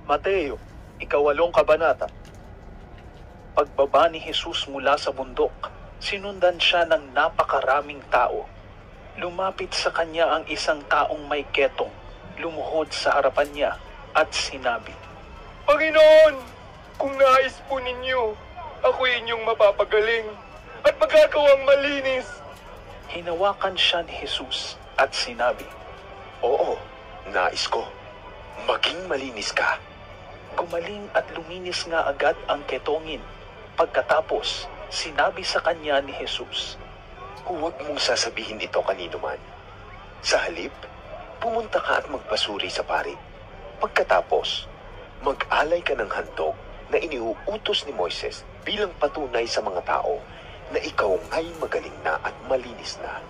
Mateo, 8 kabanata. Pagbaba ni Jesus mula sa bundok, sinundan siya ng napakaraming tao. Lumapit sa kanya ang isang taong may ketong, lumuhod sa harapan niya at sinabi, Panginoon, kung nais po ninyo, ako inyong mapapagaling at magagawang malinis. Hinawakan siya ni Jesus at sinabi, Oo, nais ko. Maging malinis ka. Gumaling at luminis nga agad ang ketongin. Pagkatapos, sinabi sa kanya ni Jesus, Huwag mong sasabihin ito kanino man. Sa halip, pumunta ka at magpasuri sa pari. Pagkatapos, mag-alay ka ng handog na iniuutos ni Moises bilang patunay sa mga tao na ikaw ay magaling na at malinis na.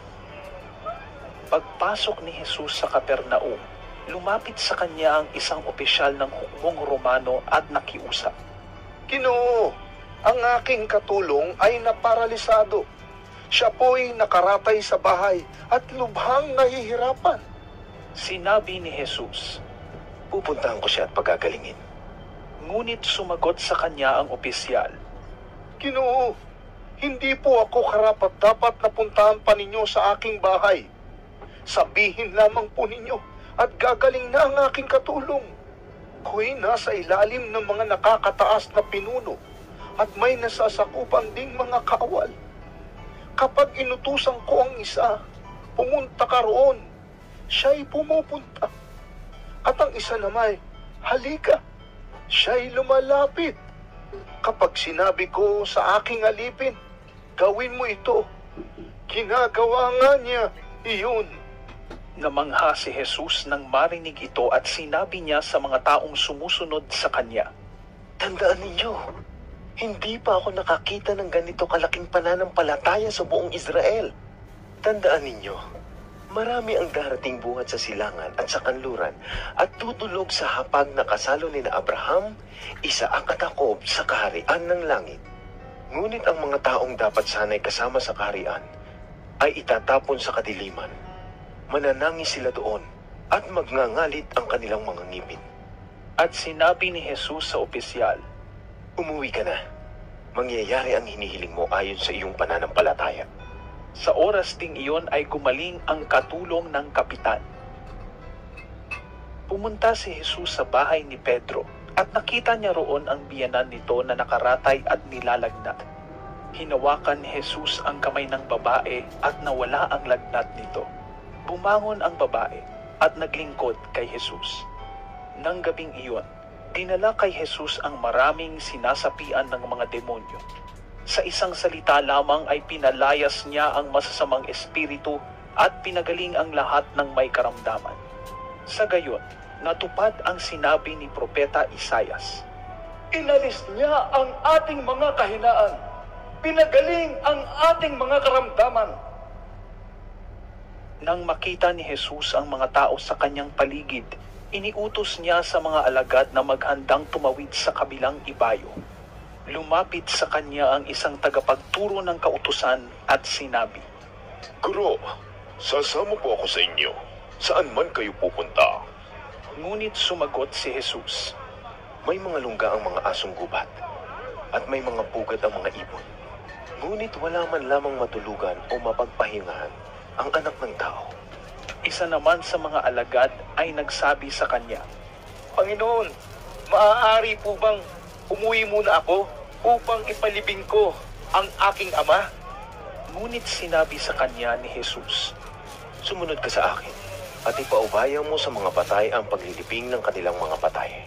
Pagpasok ni Jesus sa Capernaum, lumapit sa kanya ang isang opisyal ng hukbong Romano at nakiusap. Ginoo, ang aking katulong ay naparalisado. Siya po'y nakaratay sa bahay at lubhang nahihirapan. Sinabi ni Jesus, Pupuntahan ko siya at pagagalingin. ngunit sumagot sa kanya ang opisyal, Ginoo, hindi po ako karapat-dapat na puntahan pa ninyo sa aking bahay. Sabihin lamang po ninyo at gagaling na ang aking katulong. Ako'y nasa ilalim ng mga nakakataas na pinuno at may nasasakupan ding mga kawal. Kapag inutusan ko ang isa, pumunta ka roon, siya'y pumupunta. At ang isa naman, halika, siya'y lumalapit. Kapag sinabi ko sa aking alipin, gawin mo ito, ginagawa nga niya iyon. Namangha si Jesus nang marinig ito at sinabi niya sa mga taong sumusunod sa kanya, Tandaan ninyo, hindi pa ako nakakita ng ganito kalaking pananampalataya sa buong Israel. Tandaan ninyo, marami ang darating bungad sa silangan at sa kanluran at tutulog sa hapag na kasalo ni na Abraham, Isaac at Jacob sa kaharian ng langit. Ngunit ang mga taong dapat sana'y kasama sa kaharian ay itatapon sa kadiliman. Mananangis sila doon at magngangalit ang kanilang mga ngipin. At sinabi ni Jesus sa opisyal, Umuwi ka na. Mangyayari ang hinihiling mo ayon sa iyong pananampalataya. Sa oras ding iyon ay gumaling ang katulong ng kapitan. Pumunta si Jesus sa bahay ni Pedro at nakita niya roon ang biyanan nito na nakaratay at nilalagnat. Hinawakan ni Jesus ang kamay ng babae at nawala ang lagnat nito. Bumangon ang babae at naglingkod kay Jesus. Nang gabing iyon, dinala kay Jesus ang maraming sinasapian ng mga demonyo. Sa isang salita lamang ay pinalayas niya ang masasamang espiritu at pinagaling ang lahat ng may karamdaman. Sa gayon, natupad ang sinabi ni Propeta Isaias, Inalis niya ang ating mga kahinaan, pinagaling ang ating mga karamdaman. Nang makita ni Jesus ang mga tao sa kanyang paligid, iniutos niya sa mga alagad na maghandang tumawid sa kabilang ibayo. Lumapit sa kanya ang isang tagapagturo ng kautusan at sinabi, Guro, sasama po ako sa inyo. Saan man kayo pupunta? Ngunit sumagot si Jesus, May mga lungga ang mga asong gubat at may mga pugad ang mga ibon. Ngunit wala man lamang matulugan o mapagpahingahan ang anak ng tao. Isa naman sa mga alagad ay nagsabi sa kanya, Panginoon, maaari po bang umuwi muna ako upang ipalibing ko ang aking ama? Ngunit sinabi sa kanya ni Jesus, Sumunod ka sa akin at ipaubayan mo sa mga patay ang paglilibing ng kanilang mga patay.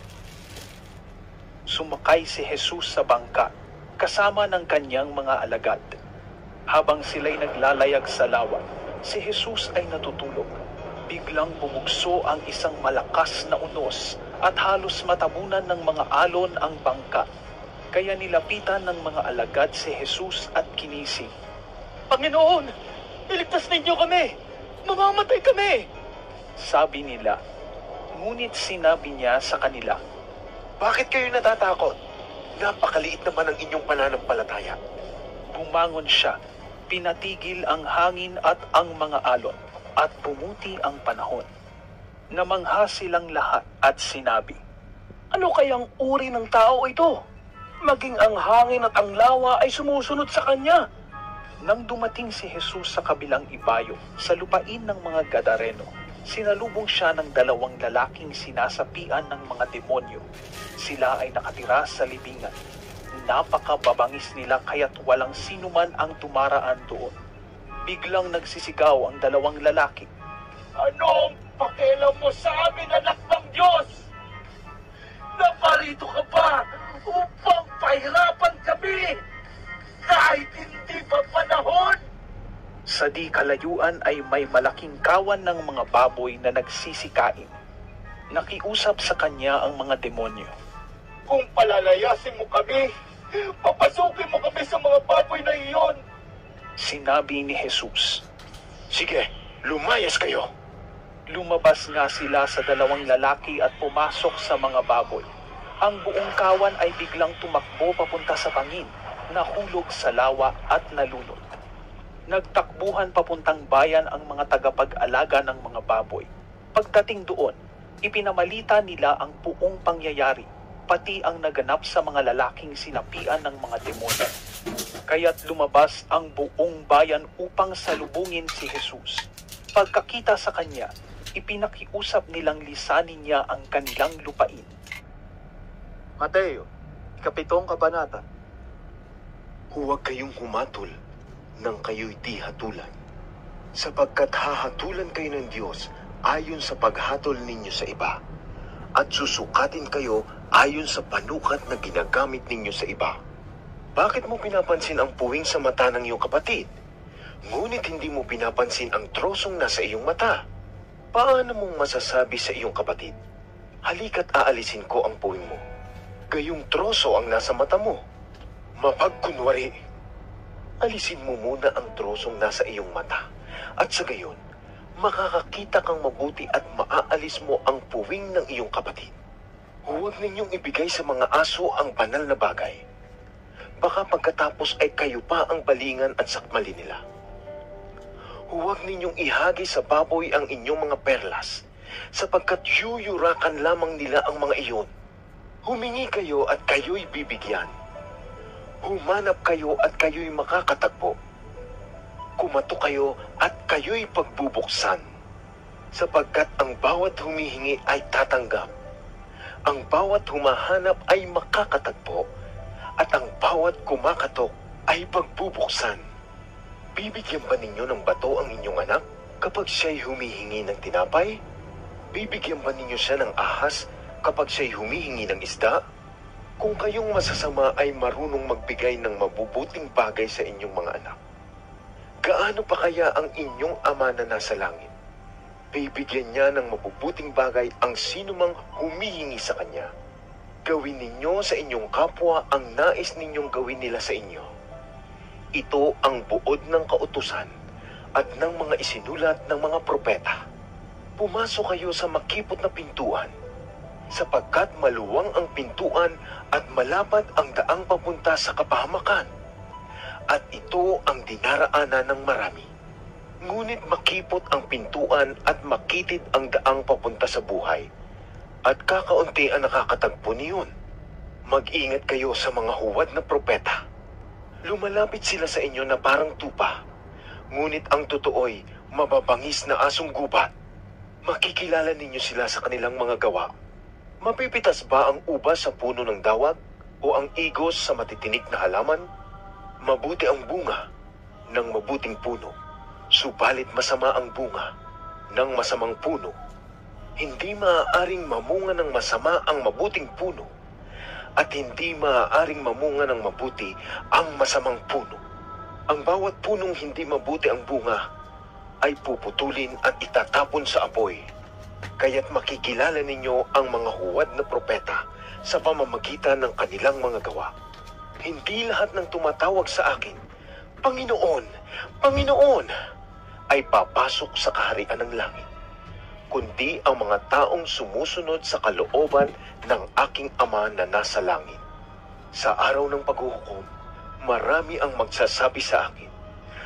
Sumakay si Jesus sa bangka kasama ng kanyang mga alagad. Habang sila'y naglalayag sa lawa, si Jesus ay natutulog. Biglang bumugso ang isang malakas na unos at halos matabunan ng mga alon ang bangka. Kaya nilapitan ng mga alagad si Jesus at kinising, Panginoon, iligtas ninyo kami! Mamamatay kami! Sabi nila. Ngunit sinabi niya sa kanila, Bakit kayo natatakot? Napakaliit naman ang inyong pananampalataya. Bumangon siya, pinatigil ang hangin at ang mga alon, at pumuti ang panahon. Namangha silang lahat at sinabi, Ano kayang uri ng tao ito? Maging ang hangin at ang lawa ay sumusunod sa kanya. Nang dumating si Jesus sa kabilang ibayo, sa lupain ng mga Gadareno, sinalubong siya ng 2 lalaking sinasapian ng mga demonyo. Sila ay nakatira sa libingan. Napakababangis nila kaya't walang sinuman ang dumaraan doon. Biglang nagsisigaw ang 2 lalaki. Anong pakialam mo sa amin, anak ng Diyos? Naparito ka ba upang pahirapan kami kahit hindi pa panahon? Sa di kalayuan ay may malaking kawan ng mga baboy na nagsisikain. Nakiusap sa kanya ang mga demonyo. Kung palalayasin mo kami, papasukin mo kami sa mga baboy na iyon. Sinabi ni Jesus. Sige, lumayas kayo. Lumabas nga sila sa 2 lalaki at pumasok sa mga baboy. Ang buong kawan ay biglang tumakbo papunta sa bangin, nahulog sa lawa at nalunod. Nagtakbuhan papuntang bayan ang mga tagapag-alaga ng mga baboy. Pagdating doon, ipinamalita nila ang buong pangyayari, pati ang naganap sa mga lalaking sinapian ng mga demonyo. Kaya't lumabas ang buong bayan upang salubungin si Jesus. Pagkakita sa kanya, ipinakiusap nilang lisanin niya ang kanilang lupain. Mateo, 7 kabanata. Huwag kayong humatol nang kayo'y di hatulan, sapagkat hahatulan kayo ng Diyos ayon sa paghatol ninyo sa iba, at susukatin kayo ayon sa panukat na ginagamit ninyo sa iba. Bakit mo pinapansin ang puwing sa mata ng iyong kapatid, ngunit hindi mo pinapansin ang trosong nasa iyong mata? Paano mong masasabi sa iyong kapatid, halika't aalisin ko ang puwing mo, gayong troso ang nasa mata mo? Mapagkunwari, alisin mo muna ang trosong nasa iyong mata, at sa gayon, makakakita kang mabuti at maaalis mo ang puwing ng iyong kapatid. Huwag ninyong ibigay sa mga aso ang banal na bagay. Baka pagkatapos ay kayo pa ang balingan at sakmali nila. Huwag ninyong ihagi sa baboy ang inyong mga perlas, sapagkat yuyurakan lamang nila ang mga iyon. Humingi kayo at kayo'y bibigyan. Humanap kayo at kayo'y makakatagpo. Kumato kayo at kayo'y pagbubuksan, sapagkat ang bawat humihingi ay tatanggap, ang bawat humahanap ay makakatagpo, at ang bawat kumakatok ay pagbubuksan. Bibigyan ba ninyo ng bato ang inyong anak kapag siya'y humihingi ng tinapay? Bibigyan ba ninyo siya ng ahas kapag siya'y humihingi ng isda? Kung kayong masasama ay marunong magbigay ng mabubuting bagay sa inyong mga anak, gaano pa kaya ang inyong Ama na nasa langit? Bibigyan niya ng mabubuting bagay ang sinumang humihingi sa kanya. Gawin ninyo sa inyong kapwa ang nais ninyong gawin nila sa inyo. Ito ang buod ng kautusan at ng mga isinulat ng mga propeta. Pumasok kayo sa makipot na pintuan, sapagkat maluwang ang pintuan at malapad ang daang papunta sa kapahamakan, at ito ang dinaraanan ng marami. Ngunit makipot ang pintuan at makitid ang daang papunta sa buhay, at kakaunti ang nakakatagpo niyon. Mag-ingat kayo sa mga huwad na propeta. Lumalapit sila sa inyo na parang tupa, ngunit ang totoo'y mababangis na asong gubat. Makikilala ninyo sila sa kanilang mga gawa. Mapipitas ba ang ubas sa puno ng dawag o ang igos sa matitinik na halaman? Mabuti ang bunga ng mabuting puno, subalit masama ang bunga ng masamang puno. Hindi maaaring mamunga ng masama ang mabuting puno, at hindi maaaring mamunga ng mabuti ang masamang puno. Ang bawat punong hindi mabuti ang bunga ay puputulin at itatapon sa apoy. Kaya't makikilala ninyo ang mga huwad na propeta sa pamamagitan ng kanilang mga gawa. Hindi lahat ng tumatawag sa akin, Panginoon, Panginoon, ay papasok sa kaharian ng langit, kundi ang mga taong sumusunod sa kalooban ng aking Ama na nasa langit. Sa araw ng paghuhukom, marami ang magsasabi sa akin,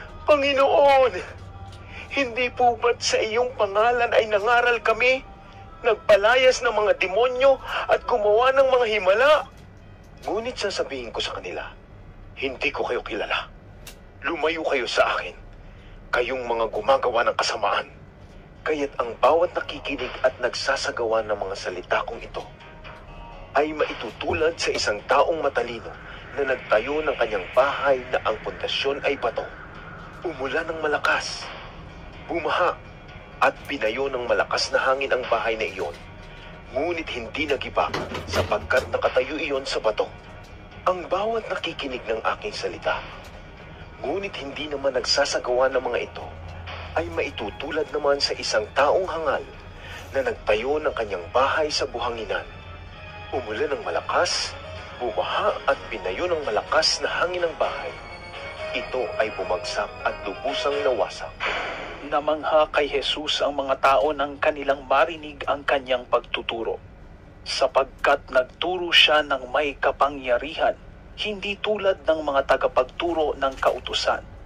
Panginoon, hindi po ba't sa iyong pangalan ay nangaral kami? nagpalayas ng mga demonyo at gumawa ng mga himala. Ngunit sasabihin ko sa kanila, hindi ko kayo kilala. Lumayo kayo sa akin, kayong mga gumagawa ng kasamaan. Kaya't ang bawat nakikinig at nagsasagawa ng mga salita kong ito ay maitutulad sa isang taong matalino na nagtayo ng kanyang bahay na ang pundasyon ay bato. Umulan ng malakas, bumaha, at binayo ng malakas na hangin ang bahay na iyon. Ngunit hindi nagiba sapagkat nakatayo iyon sa bato. Ang bawat nakikinig ng aking salita, ngunit hindi naman nagsasagawa ng mga ito, ay maitutulad naman sa isang taong hangal na nagtayo ng kanyang bahay sa buhanginan. Umulan ng malakas, bumaha at binayo ng malakas na hangin ang bahay. Ito ay bumagsak at lubusang nawasak. Namangha kay Jesus ang mga tao nang kanilang marinig ang kanyang pagtuturo, sapagkat nagturo siya ng may kapangyarihan, hindi tulad ng mga tagapagturo ng kautusan.